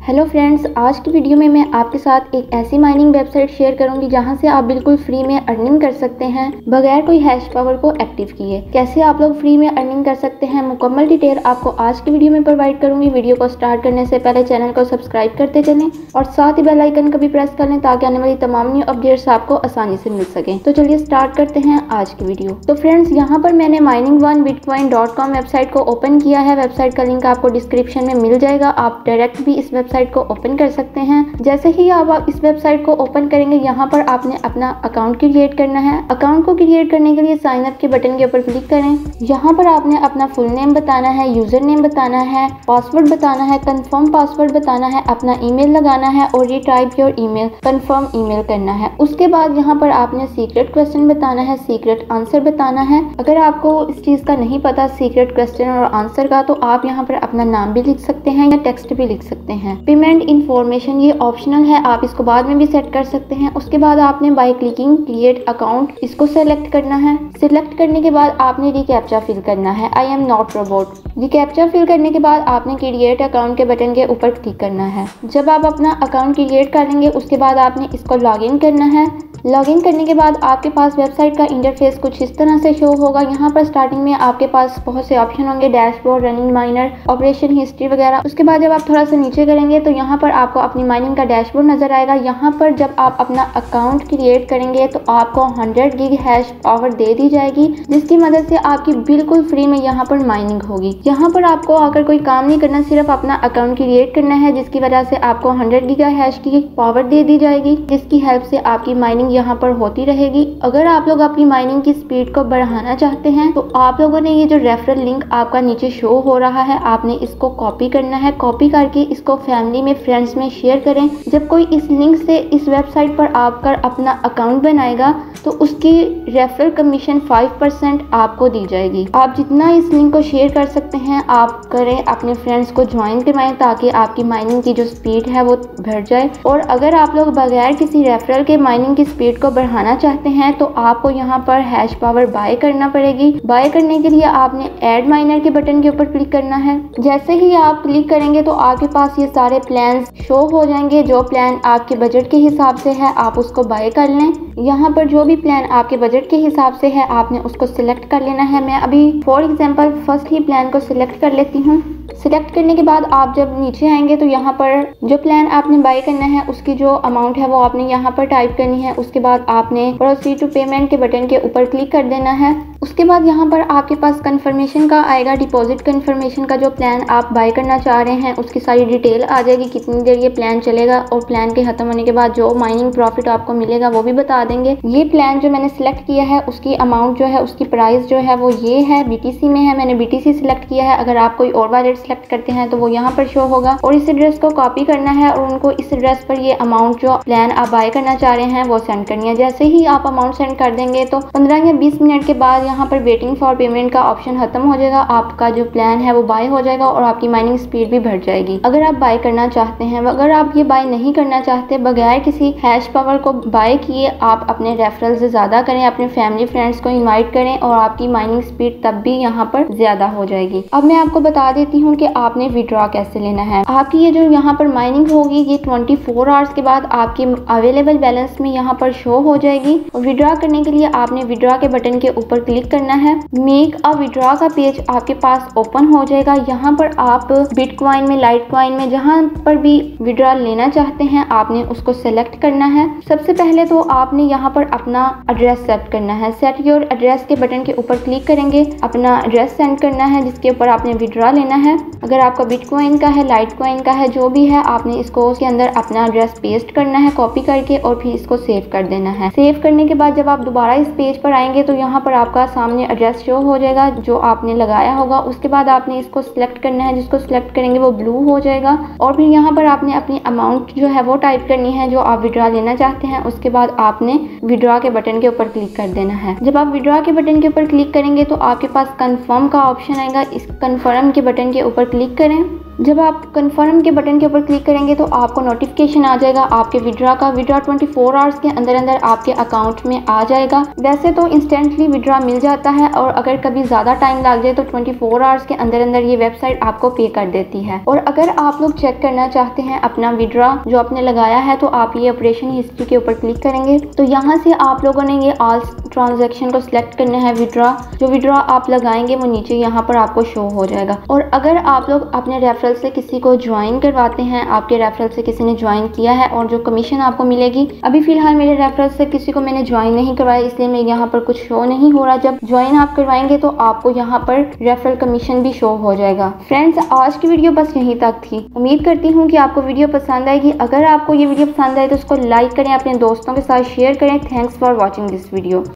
Hello friends, आज की video में मैं आपके साथ एक ऐसी माइनिंग वेबसाइट शेयर करूंगी जहां से आप बिल्कुल फ्री में अर्निंग कर सकते हैं बगैर कोई हैश पावर को एक्टिव किए। कैसे आप लोग फ्री में अर्निंग कर सकते हैं, मुकम्मल डिटेल आपको आज की वीडियो में प्रोवाइड करूंगी। वीडियो को स्टार्ट करने से पहले चैनल को सब्सक्राइब करते चलें और साथ ही बेल आइकन को भी प्रेस कर लें ताकि आने वाली तमाम न्यू अपडेट्स आपको आसानी से मिल सके। तो चलिए स्टार्ट करते हैं आज की वीडियो। तो फ्रेंड्स, यहाँ पर मैंने mining1bitcoin.com वेबसाइट को ओपन किया है। वेबसाइट का लिंक आपको डिस्क्रिप्शन में मिल जाएगा। आप डायरेक्ट भी इस वेबसाइट को ओपन कर सकते हैं। जैसे ही आप इस वेबसाइट को ओपन करेंगे, यहाँ पर आपने अपना अकाउंट क्रिएट करना है। अकाउंट को क्रिएट करने के लिए साइन अप के बटन के ऊपर क्लिक करें। यहाँ पर आपने अपना फुल नेम बताना है, यूजर नेम बताना है, पासवर्ड बताना है, कंफर्म पासवर्ड बताना है, अपना ईमेल लगाना है और retype your email, confirm email करना है। उसके बाद यहाँ पर आपने सीक्रेट क्वेश्चन बताना है, सीक्रेट आंसर बताना है। अगर आपको इस चीज का नहीं पता सीक्रेट क्वेश्चन और आंसर का, तो आप यहाँ पर अपना नाम भी लिख सकते हैं या टेक्स्ट भी लिख सकते हैं। पेमेंट इन्फॉर्मेशन ये ऑप्शनल है, आप इसको बाद में भी सेट कर सकते हैं। उसके बाद आपने बाय क्लिकिंग क्रिएट अकाउंट इसको सेलेक्ट करना है। सिलेक्ट करने के बाद आपने रिकैप्चा फिल करना है, I am not robot. ReCAPTCHA fill करने के बाद आपने क्रिएट अकाउंट के बटन के ऊपर क्लिक करना है। जब आप अपना अकाउंट क्रिएट कर लेंगे, उसके बाद आपने इसको लॉगिन करना है। लॉगिन करने के बाद आपके पास वेबसाइट का इंटरफेस कुछ इस तरह से शो होगा। यहाँ पर स्टार्टिंग में आपके पास बहुत से ऑप्शन होंगे, dashboard, running miner, operation history वगैरह। उसके बाद जब आप थोड़ा सा नीचे करेंगे तो यहाँ पर आपको अपनी माइनिंग का डैशबोर्ड नजर आएगा। यहाँ पर जब आप अपना अकाउंट क्रिएट करेंगे तो आपको 100 गिग हैश पावर दे दी जाएगी, जिसकी मदद से आपकी बिल्कुल फ्री में यहाँ पर माइनिंग होगी। यहाँ पर आपको आकर कोई काम नहीं करना, सिर्फ अपना अकाउंट क्रिएट करना है, जिसकी वजह से आपको 100 गीगा हैश की पावर दे दी जाएगी, जिसकी हेल्प से आपकी माइनिंग यहाँ पर होती रहेगी। अगर आप लोग अपनी माइनिंग की स्पीड को बढ़ाना चाहते हैं तो आप लोगों ने ये जो रेफरल लिंक आपका नीचे शो हो रहा है, आपने इसको कॉपी करना है। कॉपी करके इसको फैमिली में, फ्रेंड्स में शेयर करें। जब कोई इस लिंक से इस वेबसाइट पर आकर अपना अकाउंट बनाएगा तो उसकी रेफरल कमीशन 5% आपको दी जाएगी। आप जितना इस लिंक को शेयर कर सकते हैं आप करें, अपने फ्रेंड्स को ज्वाइन करवाएं ताकि आपकी माइनिंग की जो स्पीड है वो बढ़ जाए। और अगर आप लोग बगैर किसी रेफरल के माइनिंग की स्पीड को बढ़ाना चाहते हैं तो आपको यहाँ पर हैश पावर बाय करना पड़ेगी। बाय करने के लिए आपने ऐड माइनर के बटन के ऊपर क्लिक करना है। जैसे ही आप क्लिक करेंगे तो आपके पास ये सारे प्लान शो हो जाएंगे। जो प्लान आपके बजट के हिसाब से है आप उसको बाय कर लें। यहाँ पर जो भी प्लान आपके बजट के हिसाब से है आपने उसको सिलेक्ट कर लेना है। मैं अभी फॉर एग्जांपल फर्स्ट ही प्लान को सिलेक्ट कर लेती हूँ। सिलेक्ट करने के बाद आप जब नीचे आएंगे तो यहाँ पर जो प्लान आपने बाय करना है उसकी जो अमाउंट है वो आपने यहाँ पर टाइप करनी है। उसके बाद आपने प्रोसीड टू पेमेंट के बटन के ऊपर क्लिक कर देना है। उसके बाद यहाँ पर आपके पास कंफर्मेशन का आएगा, डिपॉजिट कंफर्मेशन का। जो प्लान आप बाय करना चाह रहे हैं उसकी सारी डिटेल आ जाएगी, कितनी देर ये प्लान चलेगा और प्लान के खत्म होने के बाद जो माइनिंग प्रॉफिट आपको मिलेगा वो भी बता देंगे। ये प्लान जो मैंने सिलेक्ट किया है उसकी अमाउंट जो है, उसकी प्राइस जो है वो ये है, BTC में है। मैंने BTC सिलेक्ट किया है। अगर आप कोई और वॉलेट सिलेक्ट करते हैं तो वो यहाँ पर शो होगा। और इस एड्रेस को कॉपी करना है और उनको इस एड्रेस पर ये अमाउंट जो प्लान आप बाय करना चाह रहे हैं वो सेंड करनी है। जैसे ही आप अमाउंट सेंड कर देंगे तो 15 या 20 मिनट के बाद यहाँ पर वेटिंग फॉर पेमेंट का ऑप्शन खत्म हो जाएगा। आपका जो प्लान है वो बाय हो जाएगा और आपकी माइनिंग स्पीड भी बढ़ जाएगी। अगर आप बाय करना चाहते हैं, अगर आप ये बाय नहीं करना चाहते, बगैर किसी हैश पावर को बाय किए आप अपने रेफरल से ज्यादा करें, अपने फैमिली फ्रेंड्स को इन्वाइट करें और आपकी माइनिंग स्पीड तब भी यहाँ पर ज्यादा हो जाएगी। अब मैं आपको बता देती हूँ कि आपने विड्रॉ कैसे लेना है। आपकी ये जो यहाँ पर माइनिंग होगी ये 24 आवर्स के बाद आपके अवेलेबल बैलेंस में यहाँ पर शो हो जाएगी। और विड्रॉ करने के लिए आपने विड्रॉ के बटन के ऊपर क्लिक करना है। मेक अ विड्रॉ का पेज आपके पास ओपन हो जाएगा। यहाँ पर आप बिटकॉइन में, लाइटकॉइन में, जहाँ पर भी विड्रॉ लेना चाहते हैं आपने उसको सेलेक्ट करना है। सबसे पहले तो आपने यहाँ पर अपना एड्रेस सेट करना है। सेट योर एड्रेस के बटन के ऊपर क्लिक करेंगे, अपना एड्रेस सेंड करना है जिसके ऊपर आपने विड्रॉ लेना है। अगर आपका बिटकॉइन का है, लाइटकॉइन का है, जो भी है, आपने इसको उसके अंदर अपना एड्रेस पेस्ट करना है कॉपी करके और फिर इसको सेव कर देना है। सेव करने के बाद जब आप दोबारा इस पेज पर आएंगे तो यहाँ पर आपका सामने एड्रेस शो हो जाएगा जो आपने लगाया होगा। उसके बाद आपने इसको सिलेक्ट करना है, जिसको सिलेक्ट करेंगे वो ब्लू हो जाएगा। और फिर यहाँ पर आपने अपनी अमाउंट जो है वो टाइप करनी है जो आप विड्रॉ लेना चाहते हैं। उसके बाद आपने विड्रॉ के बटन के ऊपर क्लिक कर देना है। जब आप विड्रॉ के बटन के ऊपर क्लिक करेंगे तो आपके पास कंफर्म का ऑप्शन आएगा। इस कंफर्म के बटन के ऊपर क्लिक करें। जब आप कंफर्म के बटन के ऊपर क्लिक करेंगे तो आपको नोटिफिकेशन आ जाएगा आपके विड्रॉ का। विड्रॉ 24 आवर्स के अंदर अंदर आपके अकाउंट में आ जाएगा। वैसे तो इंस्टेंटली विड्रॉ मिल जाता है और अगर कभी ज़्यादा टाइम लग जाए तो 24 आवर्स के अंदर अंदर ये वेबसाइट आपको पे कर देती है। और अगर आप लोग चेक करना चाहते हैं अपना विड्रॉ जो आपने लगाया है तो आप ये ऑपरेशन हिस्ट्री के ऊपर क्लिक करेंगे तो यहाँ से आप लोगों ने ये ऑल ट्रांजैक्शन को सिलेक्ट करना है। विड्रॉ जो विड्रॉ आप लगाएंगे वो नीचे यहाँ पर आपको शो हो जाएगा। और अगर आप लोग अपने रेफरल से किसी को ज्वाइन करवाते हैं, आपके रेफरल से किसी ने ज्वाइन किया है और जो कमीशन आपको मिलेगी, अभी फिलहाल मेरे रेफरल से किसी को मैंने ज्वाइन नहीं करवाया इसलिए मैं यहाँ पर कुछ शो नहीं हो रहा। जब ज्वाइन आप करवाएंगे तो आपको यहाँ पर रेफरल कमीशन भी शो हो जाएगा। फ्रेंड्स, आज की वीडियो बस यहीं तक थी। उम्मीद करती हूँ कि आपको वीडियो पसंद आएगी। अगर आपको ये वीडियो पसंद आए तो उसको लाइक करें, अपने दोस्तों के साथ शेयर करें। Thanks for watching this video.